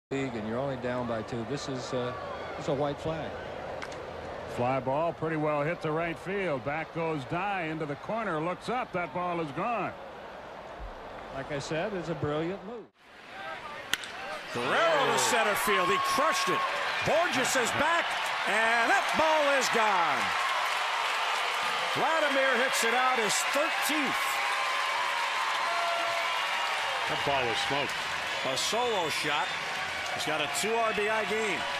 league and you're only down by 2. This is a white flag. Fly ball pretty well hit the right field. Back goes Dye into the corner. Looks up. That ball is gone. Like I said, it's a brilliant move. Guerrero to center field. He crushed it. Borges is back, and that ball is gone. Vladimir hits it out his 13th. That ball was smoked. A solo shot. He's got a 2 RBI game.